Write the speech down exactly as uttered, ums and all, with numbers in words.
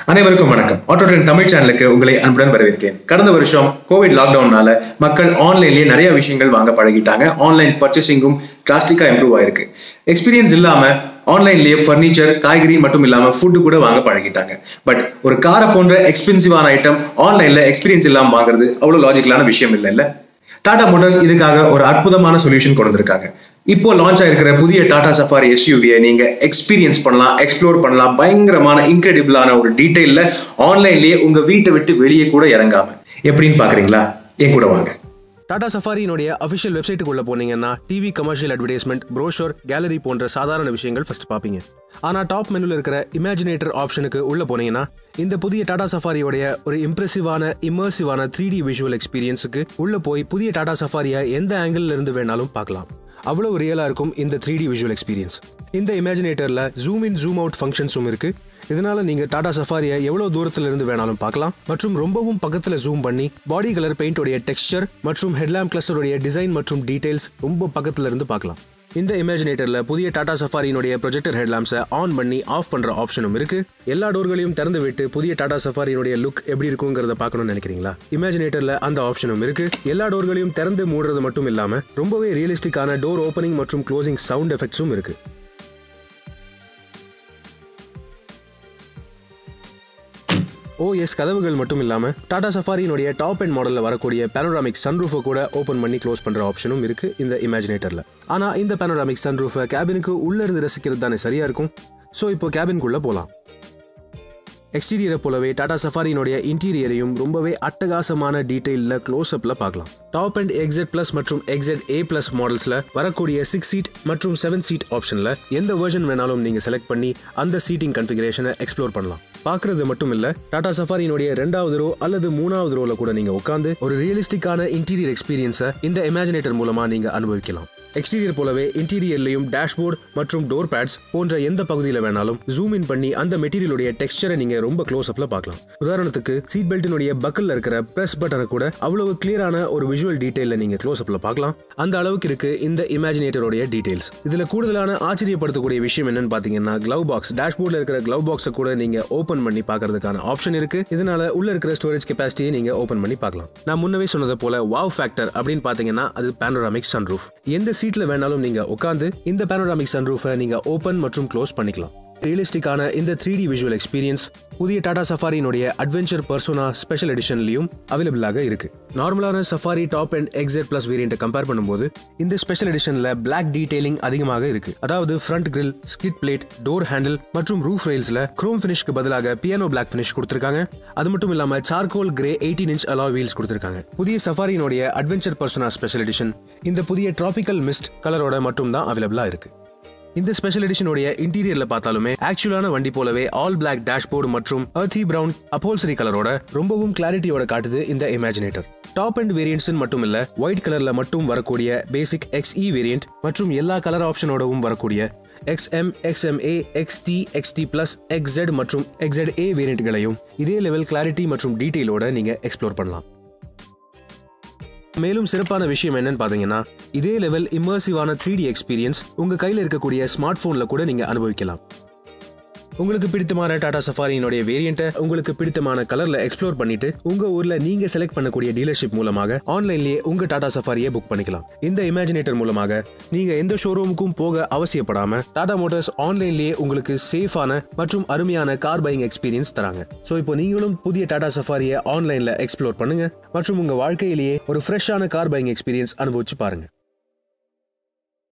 அனைவருக்கும் வணக்கம். Auto trend Tamil சேனலுக்கு உங்களை அன்புடன் வரவேற்கிறேன். கடந்த வருஷம் கோவிட் லாக்டவுன்னால மக்கள் ஆன்லைன்லயே நிறைய விஷயங்கள் வாங்க பழகிட்டாங்க. ஆன்லைன் பர்ச்சேசிங்கும் டிராஸ்டிக்கா இம்ப்ரூவ் ஆயிருக்கு. எக்ஸ்பீரியன்ஸ் இல்லாம ஆன்லைன்லயே பர்னிச்சர், காய்கறி மட்டும் இல்லாம ஃபுட்டு கூட வாங்க பழகிட்டாங்க. பட் ஒரு காரை போன்ற எக்ஸ்பென்சிவான ஐட்டம் ஆன்லைன்ல எக்ஸ்பீரியன்ஸ் இல்லாம வாங்குறது அவ்வளவு லாஜிக்கலான விஷயம் இல்லை இல்ல. டாடா மோட்டார்ஸ் இதுக்காக ஒரு அற்புதமான சொல்யூஷன் கொண்டு வந்திருக்காங்க. இப்போ லான்ச் ஆயிருக்கிற புதிய டாடா சஃபாரி எஸ்யூவியை நீங்க எக்ஸ்பீரியன்ஸ் பண்ணலாம், எக்ஸ்ப்ளோர் பண்ணலாம். பயங்கரமான இன்கிரெடிபிளான ஒரு டீடைல்ல ஆன்லைன்லயே உங்க வீட்டை விட்டு வெளியே கூட இறங்காம. எப்படின்னு பாக்குறீங்களா? என் கூட வாங்க. டாடா சஃபாரியினுடைய அஃபிஷியல் வெப்சைட்டுக்குள்ள போனீங்கன்னா TV commercial advertisement, brochure, gallery போன்ற சாதாரண விஷயங்கள் ஃபர்ஸ்ட் பார்ப்பீங்க. ஆனால் டாப் மெனுல இருக்கிற இமேஜினேட்டர் ஆப்ஷனுக்கு உள்ள போனீங்கன்னா இந்த புதிய டாடா சஃபாரியோடைய ஒரு இம்ப்ரெசிவான இமர்சிவான த்ரீ டி விஷுவல் எக்ஸ்பீரியன்ஸுக்கு உள்ள போய் புதிய டாடா சஃபாரியை எந்த ஆங்கிள் இருந்து வேணாலும் பார்க்கலாம். அவ்வளவு ரியலா இருக்கும் இந்த த்ரீ டி விஷுவல் எக்ஸ்பீரியன்ஸ். இந்த இமேஜினேட்டர்ல ஜூம் இன் ஜூம் அவுட் ஃபங்க்ஷன்ஸும் இருக்கு. இதனால நீங்க டாடா சஃபாரியை எவ்வளவு தூரத்துல இருந்து வேணாலும் பார்க்கலாம் மற்றும் ரொம்பவும் பக்கத்துல ஜூம் பண்ணி பாடி கலர் பெயிண்டோடைய டெக்ஸ்சர் மற்றும் ஹெட்லாம்ப் கிளஸ்டருடைய டிசைன் மற்றும் டீடைல்ஸ் ரொம்ப பக்கத்துல இருந்து பார்க்கலாம். இந்த இமேஜினேட்டர்ல புதிய டாடா சஃபாரியினுடைய ப்ரொஜெக்டர் ஹெட்லாம்ப்ஸை ஆன் பண்ணி ஆஃப் பண்ற ஆப்ஷனும் இருக்கு. எல்லா டோர்களையும் திறந்து விட்டு புதிய டாடா சஃபாரியினுடைய லுக் எப்படி இருக்குங்கிறத பார்க்கணும்னு நினைக்கிறீங்களா? இமேஜினேட்டர்ல அந்த ஆப்ஷனும் இருக்கு. எல்லா டோர்களையும் திறந்து மூடுறது மட்டும் இல்லாம ரொம்பவே ரியலிஸ்டிக்கான டோர் ஓப்பனிங் மற்றும் க்ளோசிங் சவுண்ட் எஃபெக்ட்ஸும் இருக்கு. ஓஎஸ் கதவுகள் மட்டும் இல்லாம டாடா சஃபாரியினுடைய டாப் எண்ட் மாடல்ல வரக்கூடிய பேனோராமிக் சன்ரூஃபை கூட ஓபன் பண்ணி க்ளோஸ் பண்ற ஆப்ஷனும் இருக்கு இந்த இமேஜினேட்டர்ல. ஆனா இந்த பேனோராமிக் சன்ரூஃபை கேபினுக்கு உள்ள இருந்து ரசிக்கிறது தானே சரியா இருக்கும். சோ இப்போ கேபினுக்குள்ள போலாம். எக்ஸ்டீரியரை போலவே டாடா சஃபாரியினுடைய இன்டீரியரையும் ரொம்பவே அட்டகாசமான டீடைல்ல க்ளோஸ் அப்ல பார்க்கலாம். டாப் அண்ட் எக்ஸெட் பிளஸ் மற்றும் எக்ஸெட் ஏ பிளஸ் மாடல்ஸ்ல வரக்கூடிய சிக்ஸ் சீட் மற்றும் செவன் சீட் ஆப்ஷன்ல எந்த வெர்ஷன் வேணாலும் நீங்க செலக்ட் பண்ணி அந்த சீட்டிங் கன்ஃபிகரேஷனை எக்ஸ்ப்ளோர் பண்ணலாம். பாக்குறது மட்டும் இல்ல, டாடா சஃபாரியினுடைய ரெண்டாவது ரோ அல்லது மூணாவது ரோல கூட நீங்க உட்கார்ந்து ஒரு ரியலிஸ்டிக்கான இன்டீரியர் எக்ஸ்பீரியன்ஸை இந்த இமேஜினேட்டர் மூலமா நீங்க அனுபவிக்கலாம். எக்ஸ்டீரியர் போலவே இன்டீரியர்லையும் டேஷ்போர்ட் மற்றும் டோர் பேட்ஸ் போன்ற எந்த பகுதியில் வேணாலும் ஜூம் இன் பண்ணி அந்த மெட்டீரியலுடைய டெக்ஸ்சரை நீங்க ரொம்ப க்ளோஸ் அப்ல பார்க்கலாம். உதாரணத்துக்கு சீட் பெல்ட்டினுடைய பக்கல்ல இருக்கிற பிரஸ் பட்டனை கூட அவ்வளவு கிளியரான ஒரு விஷுவல் டீடைல்ல நீங்க க்ளோஸ் அப்ல பார்க்கலாம். அந்த அளவுக்கு இருக்கு இந்த இமேஜினேட்டருடைய டீடைல்ஸ். இதுல கூடுதலான ஆச்சரியப்படுத்தக்கூடிய விஷயம் என்னன்னு பாத்தீங்கன்னா க்ளவ் பாக்ஸ். டேஷ்போர்ட்ல இருக்கிற க்ளவ் பாக்ஸை கூட நீங்க ஓபன் பண்ணி பார்க்கறதுக்கான ஆப்ஷன் இருக்கு. இதனால உள்ள இருக்கிற ஸ்டோரேஜ் கெபாசிட்டியை நீங்க ஓபன் பண்ணி பார்க்கலாம். நான் முன்னவே சொன்னது போல வாவ் ஃபேக்டர் அப்படின்னு பாத்தீங்கன்னா அது பேனோராமிக் சன்ரூஃப். எந்த சீட்ல வேணாலும் நீங்க உட்கார்ந்து இந்த பேனோராமிக் சன்ரூஃபை நீங்க ஓபன் மற்றும் க்ளோஸ் பண்ணிக்கலாம். ரியலிஸ்டிக்கான இந்த த்ரீ டி விஷுவல் எக்ஸ்பீரியன்ஸ் புதிய டாடா சஃபாரியினுடைய அட்வென்ச்சர் பர்சோனா ஸ்பெஷல் எடிஷன்லயும் அவைலபிளாக இருக்கு. நார்மலான Safari top and XZ plus வேரியண்ட்டை கம்பேர் பண்ணும்போது இந்த ஸ்பெஷல் எடிஷன்ல பிளாக் டீடைலிங் அதிகமாக இருக்கு. அதாவது front grille, skid plate, door handle மற்றும் ரூஃப் ரெயில்ஸ்ல குரோம் ஃபினிஷ்க்கு பதிலாக பியானோ பிளாக் ஃபினிஷ் கொடுத்திருக்காங்க. அது மட்டும் இல்லாம charcoal grey eighteen inch alloy wheels கொடுத்திருக்காங்க. புதிய சஃபாரியினுடைய அட்வென்ச்சர் பர்சோனா ஸ்பெஷல் எடிஷன் இந்த புதிய டிராபிக்கல் மிஸ்ட் கலரோட மட்டும் தான் அவைலபிளா இருக்கு. இந்த ஸ்பெஷல் எடிஷனுடைய இன்டீரியர்ல பார்த்தாலுமே ஆக்சுவலான வண்டி போலவே ஆல் பிளாக் டேஷ்போர்டு மற்றும் earthy brown upholstery கலரோட ரொம்பவும் கிளாரிட்டியோட காட்டுது இந்த இமேஜினேட்டர். டாப் அண்ட் வேரியன்ட்ஸ் மட்டும் இல்ல, ஒயிட் கலர்ல மட்டும் வரக்கூடிய பேசிக் எக்ஸ்இ வேரியன்ட் மற்றும் எல்லா கலர் ஆப்ஷனோடவும் வரக்கூடிய XM, XMA, XT, XT plus, XZ மற்றும் எக்ஸெட் ஏ வேரியன்ட்களையும் இதே லெவல் கிளாரிட்டி மற்றும் டீடைலோட நீங்க எக்ஸ்ப்ளோர் பண்ணலாம். மேலும் சிறப்பான விஷயம் என்னன்னு பாத்தீங்கன்னா இதே லெவல் இமர்சிவான த்ரீ டி எக்ஸ்பீரியன்ஸ் உங்க கையில இருக்கக்கூடிய ஸ்மார்ட் போன்ல கூட நீங்க அனுபவிக்கலாம். உங்களுக்கு பிடித்தமான டாடா சஃபாரியினுடைய வேரியண்ட்டை உங்களுக்கு பிடித்தமான கலர்ல எக்ஸ்ப்ளோர் பண்ணிட்டு உங்க ஊர்ல நீங்க செலக்ட் பண்ணக்கூடிய டீலர்ஷிப் மூலமாக ஆன்லைன்லயே உங்க டாடா சஃபாரியை புக் பண்ணிக்கலாம். இந்த இமேஜினேட்டர் மூலமாக நீங்க எந்த ஷோரூமுக்கும் போக அவசியப்படாம டாடா மோட்டார்ஸ் ஆன்லைன்லயே உங்களுக்கு சேஃபான மற்றும் அருமையான கார் பையிங் எக்ஸ்பீரியன்ஸ் தராங்க. சோ இப்போ நீங்களும் புதிய டாடா சஃபாரியை ஆன்லைன்ல எக்ஸ்ப்ளோர் பண்ணுங்க மற்றும் உங்க வாழ்க்கையிலேயே ஒரு ஃப்ரெஷ்ஷான கார் பையிங் எக்ஸ்பீரியன்ஸ் அனுபவிச்சு பாருங்க.